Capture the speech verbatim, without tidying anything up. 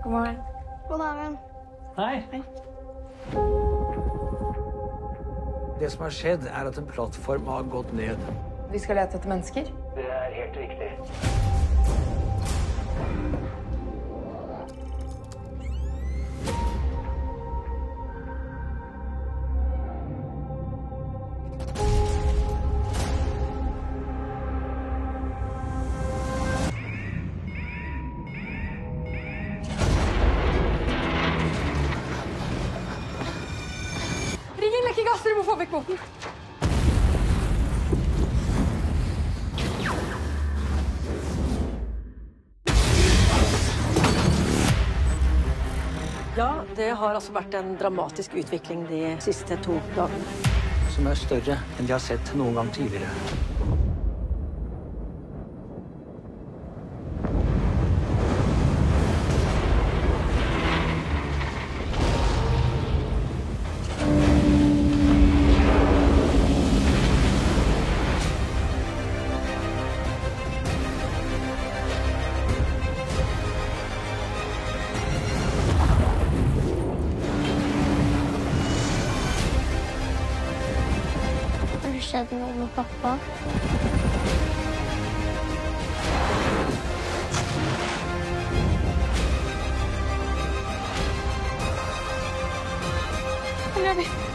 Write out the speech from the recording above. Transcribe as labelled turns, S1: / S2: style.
S1: God morgen.
S2: God dagen.
S3: Hei.
S1: Hei.
S3: Det som har skjedd, er at en plattform har gått ned.
S1: Vi skal lete etter mennesker.
S3: Det er helt riktig.
S1: Ring inn lekkegass, dere må få vekk båten.
S4: Ja, det har altså vært en dramatisk utvikling de siste to dagene.
S3: Som er større enn de har sett noen gang tidligere.
S2: Har det skjedd noe med pappa? Hvor er vi?